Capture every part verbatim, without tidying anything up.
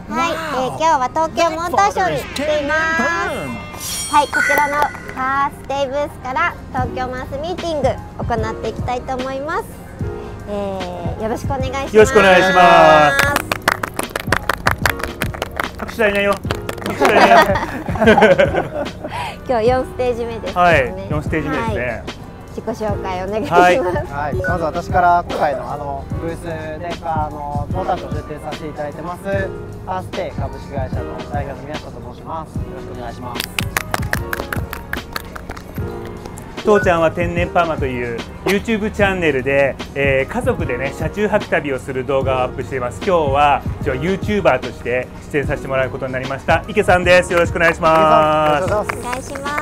はい、えー、今日は東京モーターショーに来ています。はい、こちらのカーステイブースから東京マウスミーティング行っていきたいと思います。えー、よろしくお願いします。 よろしくお願いします。拍手足りないよ。拍手足りないよ。 今日よんステージ目ですね。 はい、よんステージ目ですね。はい、 自己紹介お願いします。はい、 はい、まず私から今回のあのブースであのモーターショー出展させていただいてますカーステイ株式会社の代表の宮下と申します。よろしくお願いします。 父ちゃんは天然パーマという YouTube チャンネルで、えー、家族でね車中泊旅をする動画をアップしています。今日は一応 YouTuber として出演させてもらうことになりました池さんです。よろしくお願いします。 お願いします。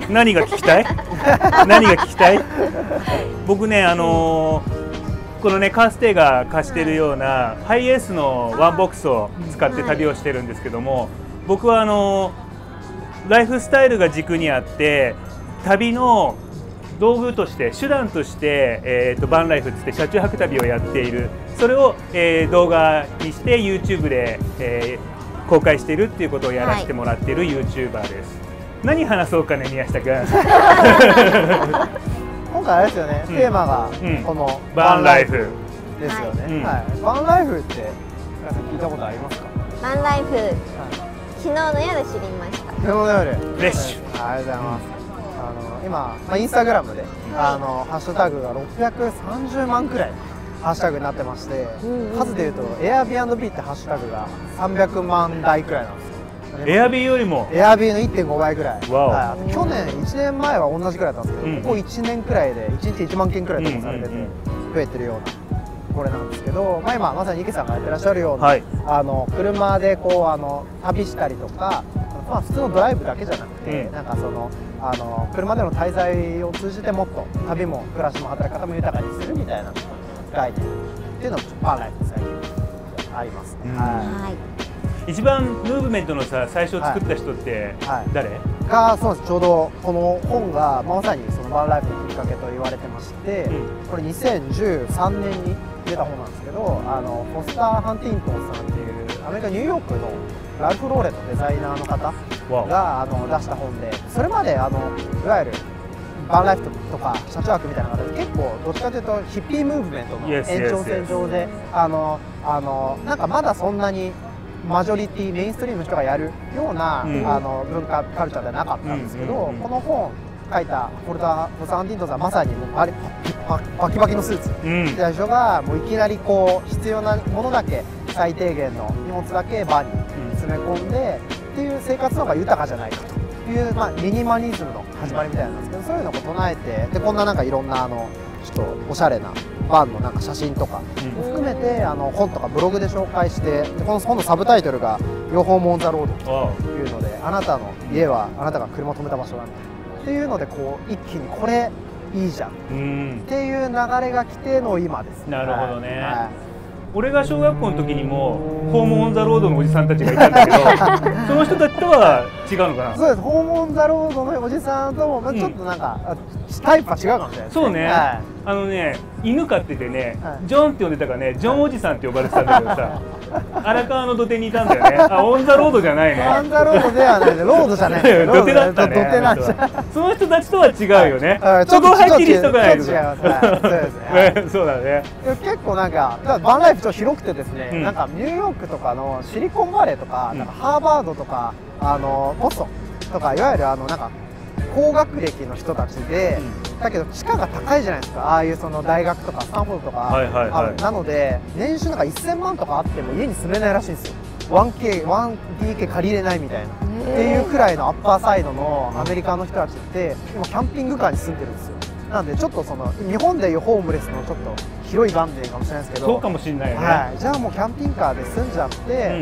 何が聞きたい？何が聞きたい？僕ねあのー、このねカーステイが貸しているようなハイエースのワンボックスを使って旅をしてるんですけども、僕はあのーライフスタイルが軸にあって旅の道具として手段として、えー、とバンライフっつって車中泊旅をやっている、それを、えー、動画にして YouTube で、えー、公開しているっていうことをやらせてもらっている YouTuber です。何話そうかね宮下君。 今回あれですよね、うん、テーマがこのバンライフですよね。はい、バンライフって皆さん聞いたことありますか？ バンライフ、はい、昨日の夜知りました。 昨日の夜。 フレッシュ。 ありがとうございます。あの今、まあ、インスタグラムで、あのハッシュタグがろっぴゃくさんじゅうまんくらいハッシュタグになってまして、数でいうと Airbnb ってハッシュタグがさんびゃくまんだいくらいなんですよ。 エアビーよりも Airbnb の いってんごばいくらい。 はい、 去年いちねんまえは同じくらいだったんですけど、うん、ここいちねんくらいでいちにちいちまんけんくらい投稿されてて増えてるような。これなんですけど、まあ、今まさに池さんがやってらっしゃるような、はい、あの車でこうあの旅したりとか、まあ、普通のドライブだけじゃなくて、うん、なんかそのあの車での滞在を通じてもっと旅も暮らしも働き方も豊かにするみたいな概念っていうのがバンライフに最近ありますね。うん、はい、 一番ムーブメントのさ最初作った人って誰？はいはい、がそうです。ちょうどこの本が、まあ、まさにそのバンライフのきっかけと言われてまして、うん、これにせんじゅうさんねんに出た本なんですけど、あのフォスター・ハンティントンさんっていうアメリカニューヨークのラルフ・ローレンのデザイナーの方があの出した本で、それまであのいわゆるバンライフとか車中泊みたいな形で結構どっちかというとヒッピームーブメントの延長線上で、あのあのなんかまだそんなにマジョリティメインストリームの人がやるような、うん、あの文化カルチャーではなかったんですけど、この本書いたフォルター・フォスター・ハンティントンさんはまさにもうバリバキバキのスーツみたいな人がもういきなりこう必要なものだけ最低限の荷物だけバンに詰め込んでっていう生活の方が豊かじゃないかという、まあ、ミニマリズムの始まりみたいなんですけど、そういうのを唱えて、でこんななんかいろんなあのちょっとおしゃれなバンのなんか写真とかも含めて、あの本とかブログで紹介して、でこの本のサブタイトルが「Your Home on the Road」というので、あなたの家はあなたが車を止めた場所なんだっていうので、こう一気にこれいいじゃんっていう流れが来ての今です。 なるほどね。はいはい、俺が小学校の時にもホームオンザロードのおじさんたちがいたんだけど、その人たちとは違うのかな。 そうです。ホームオンザロードのおじさんとも、まあ、ちょっとなんか、うん、タイプは違うかもしれないですね。 そうね。はい、あのね、犬飼っててね、はい、ジョンって呼んでたからね、ジョンおじさんって呼ばれてたんだけどさ、荒川の土手にいたんだよね。あ、オンザロードじゃないね。 オンザロードではないね。ロードじゃない。 土手だったね。土手なんじゃ。その人たちとは違うよね。そこははっきりしとかないと。違います。そうですね。そうだね。 結構なんかバンライフちょっと広くてですね、なんかニューヨークとかのシリコンバレーとか、なんかハーバードとかあのボストンとか、いわゆるあのなんか高学歴の人たちで、だけど地価が高いじゃないですか。ああいうその大学とかスタンフォードとか、なので年収なんかせんまんとかあっても家に住めないらしいんですよ。ワンケー、ワンディーケー 借りれないみたいなっていうくらいのアッパーサイドのアメリカの人たちって今キャンピングカーに住んでるんですよ。なんでちょっとその日本でいうホームレスのちょっと広い概念かもしれないですけど、 そうかもしれないよね。 はい、じゃあもうキャンピングカーで住んじゃって、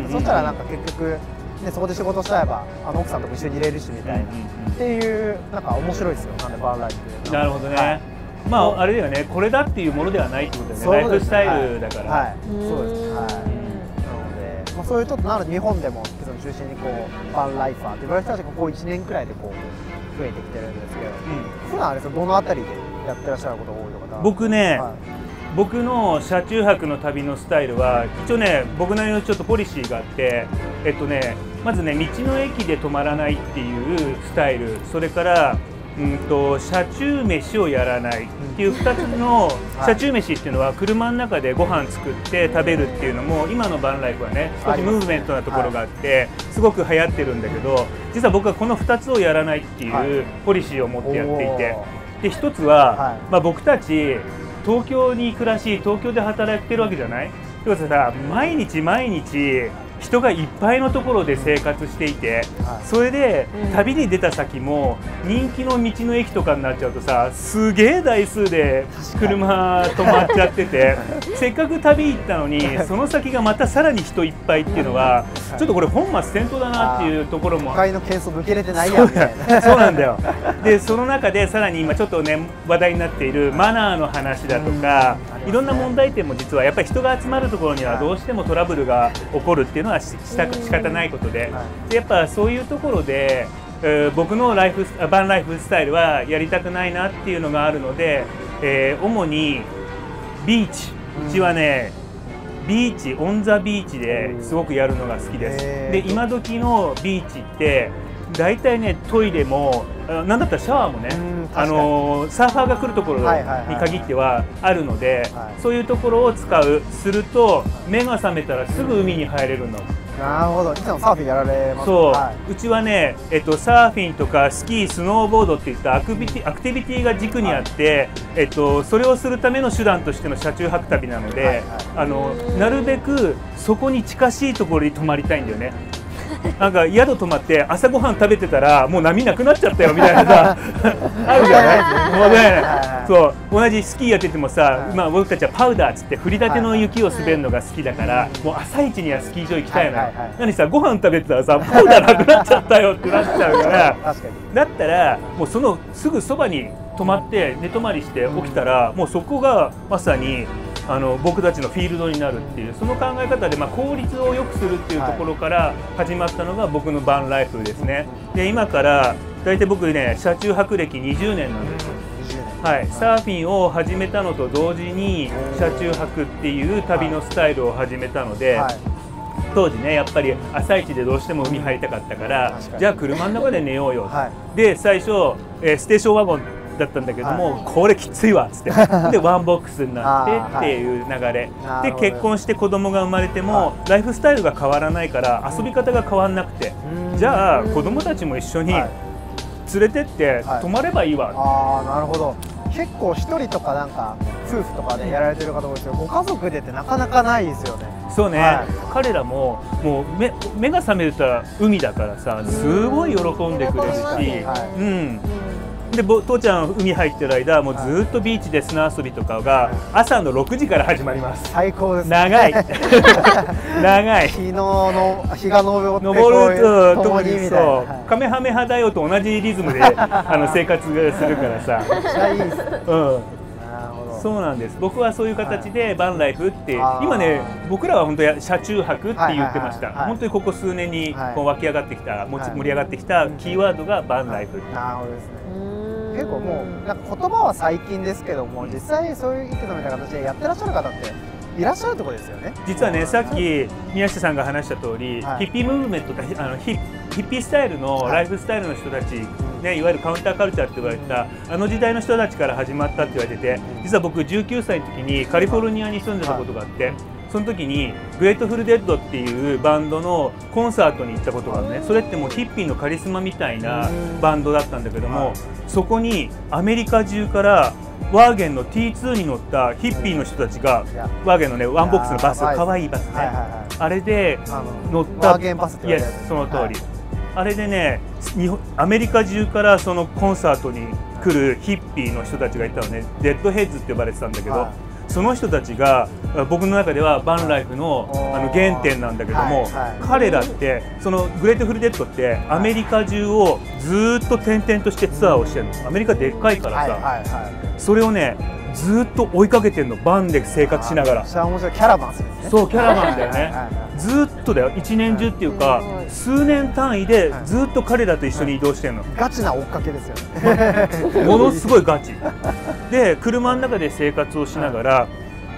そしたらなんか結局ね、そこで仕事しちゃえばあの奥さんとも一緒にいれるしみたいなっていうなんか面白いですよ。なんでバンライフ。 なるほどね。はい、まああれだよね、これだっていうものではないってことだよね。ライフスタイルだから。 はい。そうです。はい。なので、まあそういうちょっとなので日本でもその中心にこうバンライファーって言われる人たちがここいちねんくらいでこう増えてきてるんですけど、普段あれですよ、どのあたりでやってらっしゃることが多いのかな。 僕ね、 僕の車中泊の旅のスタイルは一応ね、僕なりのちょっとポリシーがあって、えっとねまずね、道の駅で泊まらないっていうスタイル、それからうんと車中飯をやらないっていうふたつの、車中飯っていうのは車の中でご飯作って食べるっていうのも今のバンライフはね少しムーブメントなところがあってすごく流行ってるんだけど、実は僕はこのふたつをやらないっていうポリシーを持ってやっていて、でひとつは、まあ、僕たち東京に暮らし東京で働いてるわけじゃない。ってことでさ、毎日毎日人がいっぱいのところで生活していて、それで旅に出た先も人気の道の駅とかになっちゃうとさ、すげえ台数で車止まっちゃっててせっかく旅行ったのにその先がまたさらに人いっぱいっていうのはちょっとこれ本末転倒だなっていうところも、 都会の喧騒向けれてないやんみたいな。 そうなんだよ。でその中でさらに今ちょっとね話題になっているマナーの話だとか、いろんな問題点も実はやっぱり人が集まるところにはどうしてもトラブルが起こるっていうのはしした仕方ないことで、でやっぱそういうところで、えー、僕のライフバンライフスタイルはやりたくないなっていうのがあるので、えー、主にビーチ、うちはね、ビーチオンザビーチですごくやるのが好きです。で今時のビーチって大体ねトイレもなんだったらシャワーもね、あのー、サーファーが来るところに限ってはあるので、そういうところを使うすると目が覚めたらすぐ海に入れるの。 なるほど。いつもサーフィンやられます。 そう、 はい、 うちはね、えっと、サーフィンとかスキースノーボードっていったアクビティアクティビティが軸にあって、はい、えっと、それをするための手段としての車中泊旅なので、はいはい、あのなるべくそこに近しいところに泊まりたいんだよね。なんか宿泊まって朝ごはん食べてたらもう波なくなっちゃったよみたいなさあるじゃない。そう同じスキーやっててもさ、まあ、僕たちはパウダーっつって降りたての雪を滑るのが好きだから、もう朝一にはスキー場行きたいのよ。なのにさ、ご飯食べてたらさパウダーなくなっちゃったよってなっちゃうからだったらもうそのすぐそばに泊まって寝泊まりして起きたら、もうそこがまさにあの僕たちのフィールドになるっていう、その考え方で、まあ、効率を良くするっていうところから始まったのが僕のバンライフですね。で今から大体僕ね車中泊歴にじゅうねんなんですよ。はい、サーフィンを始めたのと同時に車中泊っていう旅のスタイルを始めたので、当時ねやっぱり朝一でどうしても海入りたかったから、じゃあ車の中で寝ようよ、はい、で最初、えー、ステーションワゴンだったんだけども、はい、これきついわっつってでワンボックスになってっていう流れ、はい、で結婚して子供が生まれても、はい、ライフスタイルが変わらないから遊び方が変わらなくて、じゃあ子供たちも一緒に連れてって泊まればいいわ、はいはい、 ああなるほど。結構一人とかなんか夫婦とかでやられてる方多いですけど、ご家族でってなかなかないですよね。 そうね、はい、彼らももう 目, 目が覚めたら海だからさ、すごい喜んでくれるし、はい、うんで父ちゃん海入ってる間もうずっとビーチで砂遊びとかが朝のろくじから始まります。 最高です、ね、 長い長い日の日が昇って昇るとともにそう、はい、カメハメハだよと同じリズムであの生活するからさめっちゃいいですね。 うんそうなんです。僕はそういう形でバンライフって、はい、今ね僕らは本当に車中泊って言ってました。本当にここ数年にこう湧き上がってきた、はい、盛り上がってきたキーワードがバンライフ。 なるほどですね。結構もうなんか言葉は最近ですけども、実際そういう息のみたいな形でやってらっしゃる方っていらっしゃるところですよね。 実はね、さっき宮下さんが話した通り、はい、ヒッピームーブメントあのヒッヒッピースタイルのライフスタイルの人たち、ね、いわゆるカウンターカルチャーって言われたあの時代の人たちから始まったって言われてて、実は僕じゅうきゅうさいの時にカリフォルニアに住んでたことがあって、その時にグレートフルデッドっていうバンドのコンサートに行ったことがあるね。それってもうヒッピーのカリスマみたいなバンドだったんだけども、そこにアメリカ中からワーゲンの ティーツー に乗ったヒッピーの人たちが、ワーゲンのねワンボックスのバス、かわいいバスね、あれで乗ったワーゲンバスって言われる、 その通り、あれでね日本アメリカ中からそのコンサートに来るヒッピーの人たちがいたのね。デッドヘッズって呼ばれてたんだけど、その人たちが僕の中ではバンライフのあの原点なんだけども、彼らってそのグレートフルデッドってアメリカ中をずっと転々としてツアーをしてるの。アメリカでっかいからさ、それをねずっと追いかけてるの、バンで生活しながら。 面白いキャラバンですね。 そうキャラバンだよね。ずっとだよ、一年中っていうか数年単位でずっと彼らと一緒に移動してるの。 ガチな追っかけですよね。 ものすごいガチで車の中で生活をしながら、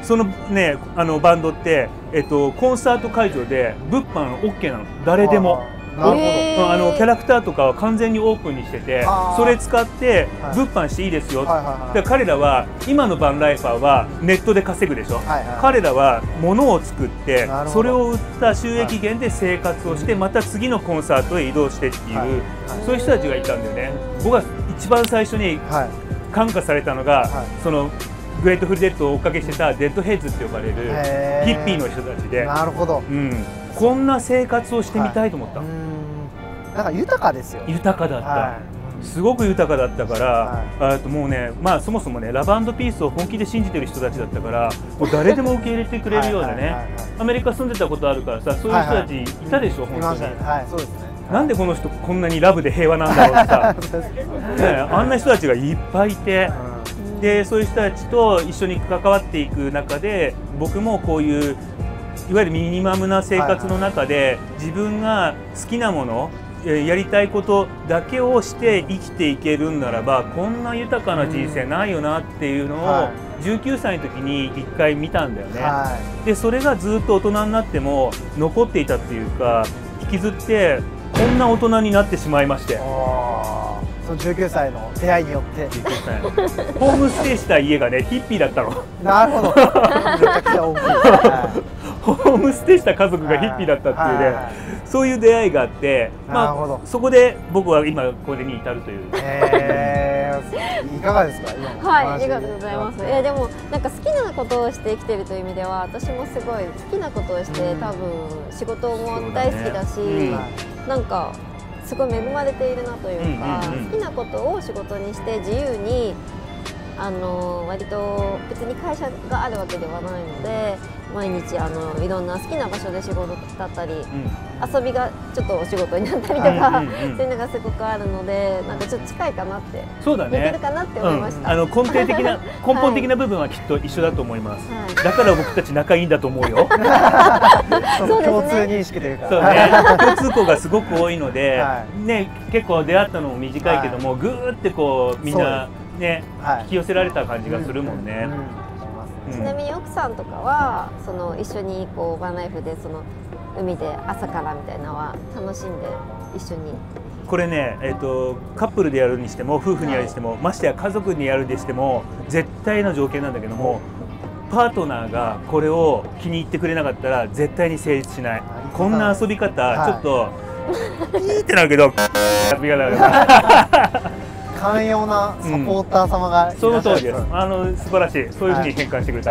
そのねあのバンドって、えっと、コンサート会場で物販 オーケー なの、誰でも。 なるほど。 えーあのキャラクターとかは完全にオープンにしてて、それ使ってはい物販していいですよ、 はいはいはいで彼らは今のバンライファーはネットで稼ぐでしょ、 はいはい彼らは物を作ってなるほどそれを売った収益源で生活をしてまた次のコンサートへ移動してっていう、 はいはいそういう人たちがいたんだよね。僕が一番最初にはい。 感化されたのが、 はいそのグレートフルデッドを追っかけしてたデッドヘッズって呼ばれるへーヒッピーの人たちで、 なるほど。 うん、こんな生活をしてみたいと思った、 うーん。なんか豊かですよ。 豊かだった、 はすごく豊かだったから、 はあともうね、まあ、そもそもねラブ&ピースを本気で信じてる人たちだったからもう誰でも受け入れてくれるようなねはいはいはいはいアメリカ住んでたことあるからさそういう人たちいたでしょ、 い。い本当に、 ましたね。はい、そうですね。 なんでこの人こんなにラブで平和なんだろうってさ、ね、あんな人たちがいっぱいいて。でそういう人たちと一緒に関わっていく中で僕もこういういわゆるミニマムな生活の中で自分が好きなものえーやりたいことだけをして生きていけるんならばこんな豊かな人生ないよなっていうのをはじゅうきゅうさいの時にいっかい見たんだよね。 はでそれがずっと大人になっても残っていたっていうか引きずってこんな大人になってしまいましてい。。おーそのじゅうきゅうさいの出会いによって。 じゅうきゅうさいホームステイした家がねヒッピーだったの。 なるほど。めちゃくちゃ大きい。はホームステイした家族がヒッピーだったっていうね、 はいはいそういう出会いがあって、 なるほどまあ、そこで僕は今これに至るという。 えー、いかがですか今のはい、 話ありがとうございます。いやでもなんか好きなことをして生きてるという意味では私もすごい好きなことをして、 うん多分仕事も大好きだし、 そうだねうんなんかすごい恵まれているなというか、 うんうんうん好きなことを仕事にして自由にあの割と別に会社があるわけではないので毎日あのいろんな好きな場所で仕事だったり遊びがちょっとお仕事になったりとか、 うんうんうんそういうのがすごくあるのでなんかちょっと近いかなってそうだ似てねるかなって思いました。 うん、あの根底的な根本的な部分はきっと一緒だと思います、 はいだから僕たち仲いいんだと思うよその共通認識というかそうね共通項がすごく多いので、 はね、結構出会ったのも短いけども、ぐーってこうみんなねはい引き寄せられた感じがするもんね、 うんうんちなみに奥さんとかはその一緒にこうバンライフでその海で朝からみたいなのは楽しんで一緒に。 これね、えー、とカップルでやるにしても夫婦にやるにしても、ましてや家族にやるにしても絶対の条件なんだけどもパートナーがこれを気に入ってくれなかったら絶対に成立しない。こんな遊び方、 はいちょっとピーってなるけど遊び方だから寛容なサポーター様がいらっしゃそるの通りです。あの素晴らしい。そういうふうに変換してくれた。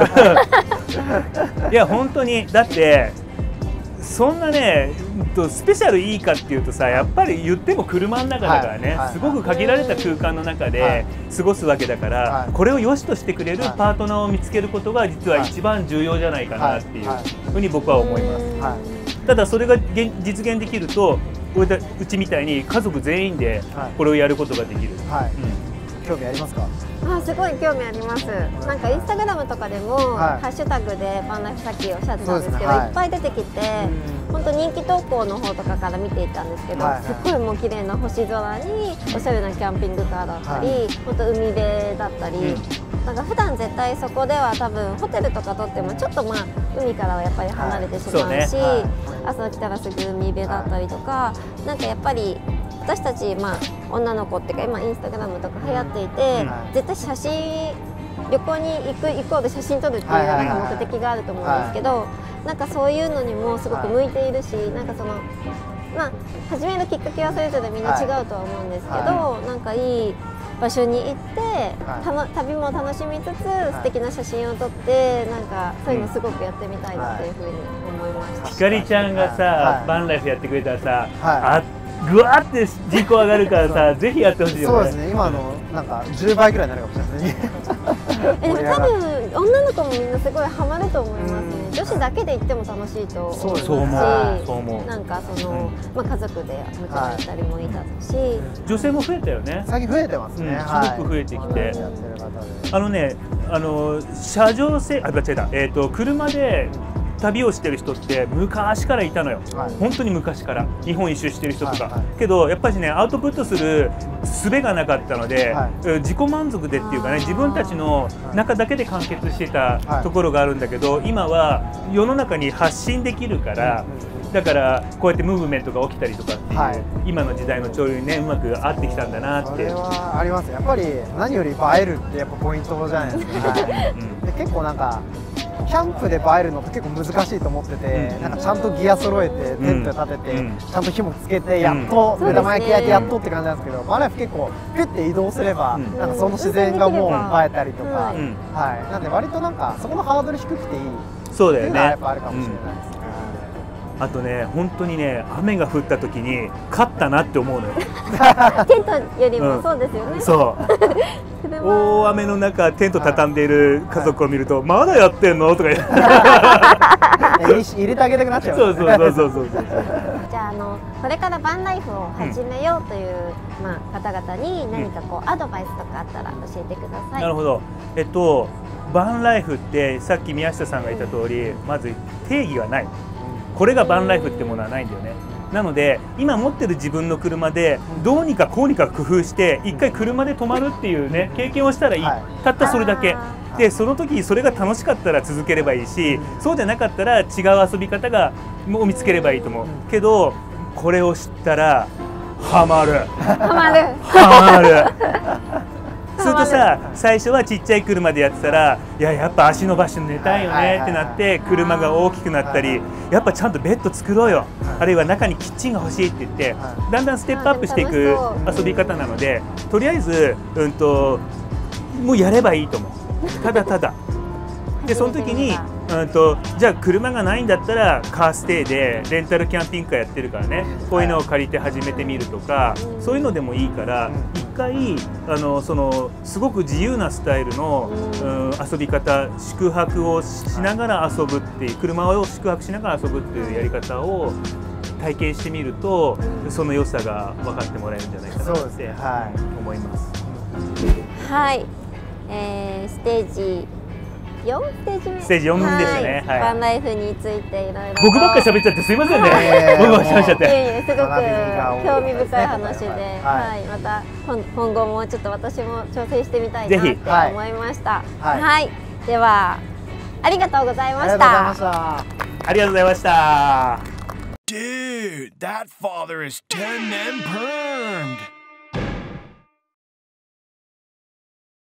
いや本当にだってそんなねうんとスペシャルいいかっていうとさやっぱり言っても車の中だからね、 はいはいすごく限られた空間の中はでい過ごすわけだから、 はいこれを良しとしてくれるはいパートナーを見つけることが実は一番重要じゃないかなっていうはいはいふうに僕は思います。 はただそれが現実現できると俺たうちみたいに家族全員ではいこれをやることができる。 いはいうん興味ありますかあすごい興味あります。なんかインスタグラムとかでも、 はいハッシュタグでバンライフさっきおっしゃってたんですけどそうですねはいいっぱい出てきて、本当人気投稿の方とかから見ていたんですけど、 はいはいすっごいもう綺麗な星空におしゃれなキャンピングカーだったり、 は本当海辺だったり、 うんなんか普段絶対そこでは多分ホテルとか取ってもちょっとまあ海からはやっぱり離れてしまうし、 はいそうねはい朝来たらすぐ海辺だったりとか、なんかやっぱり私たち、まあ、女の子っていうか今インスタグラムとか流行っていて、 うん絶対写真旅行に行く行こうで写真撮るっていうはいはいはいなんか目的があると思うんですけど、なんかそういうのにもすごく向いているし、なんかそのまあ始めるきっかけはそれぞれみんな違うとは思うんですけど、 はなんかいい場所に行って、 はいたの旅も楽しみつつ、素敵な写真を撮ってなんかそういうのすごくやってみたいなっていうふうに思いました。 ひかりちゃんがさ、 はいバンライフやってくれたらさ、 はあぐわって人口上がるからさぜひやってほしいよね。 そうですね今のなんかじゅうばいぐらいになるかもしれないですねえでも多分女の子もみんなすごいハマると思いますね。女子だけで行っても楽しいと思いますし、 そう思うそう思うなんかその、まあ家族でもちろん行ったりもいたし、 女性も増えたよね。 最近増えてますね、 うんはいすごく増えてきてやってる方であのねあの車上せあ間違えたえっ、と車で旅をしてる人って昔からいたのよ、はい、本当に昔から日本一周してる人とか、はいはい、けどやっぱりねアウトプットする術がなかったので、はい、自己満足でっていうかね自分たちの中だけで完結してたところがあるんだけど、今は世の中に発信できるから、だからこうやってムーブメントが起きたりとかっていう、はい、今の時代の潮流にねうまく合ってきたんだなって。 それはあります。やっぱり何より映えるってやっぱポイントじゃないですか。はいうん、で結構なんかキャンプで映えるのって結構難しいと思ってて、うん、なんかちゃんとギア揃えてテント立てて、うん、ちゃんと火もつけてやっと目玉焼き焼いてやっとって感じなんですけど、バーライフ結構ピュッて移動すれば、うん、なんかその自然がもう映えたりとか、うん、はい、なんで割となんかそこのハードル低くていい。 そうだよね。っていうのはやっぱあるかもしれないですね。うんあとね、本当にね、雨が降った時に勝ったなって思うのよ。 テントよりもそうですよね。うん、 そう。大雨の中テント畳んでいる家族を見ると、はい、まだやってんのとか言って入れてあげたくなっちゃう、 ね。そうそうそうそうそうそう。 じゃああのこれからバンライフを始めようという、うん、まあ方々に何かこう、うん、アドバイスとかあったら教えてください。 なるほど。えっとバンライフってさっき宮下さんが言った通り、うん、まず定義がない。これがバンライフってものはないんだよね。なので今持ってる自分の車でどうにかこうにか工夫して一回車で止まるっていうね経験をしたらいい、はい、たったそれだけでその時それが楽しかったら続ければいいし、そうじゃなかったら違う遊び方がを見つければいいと思うけど、これを知ったらハマるハマるハマるするとさ、最初はちっちゃい車でやってたら、いややっぱ足伸ばして寝たいよねってなって車が大きくなったり、やっぱちゃんとベッド作ろうよ、あるいは中にキッチンが欲しいって言ってだんだんステップアップしていく遊び方なので、とりあえずうんともうやればいいと思う。ただただでその時にうんとじゃあ車がないんだったらカーステイでレンタルキャンピングカーやってるからね、こういうのを借りて始めてみるとか、そういうのでもいいから一回あのそのすごく自由なスタイルの、うん、遊び方、宿泊をしながら遊ぶっていう、車を宿泊しながら遊ぶっていうやり方を体験してみると、その良さが分かってもらえるんじゃないかなって思います。 はい、えー、ステージよんステージ目ステージよんでしたね。 はい、バンライフについていろいろ僕ばっかり喋っちゃってすいませんね。僕ばっかり喋っちゃって。 いえいえ、すごく興味深い話で、はい、また今後もちょっと私も挑戦してみたいなって思いました。はい、はい、ではありがとうございました。 ありがとうございました。 Dude, that father is ten and permed.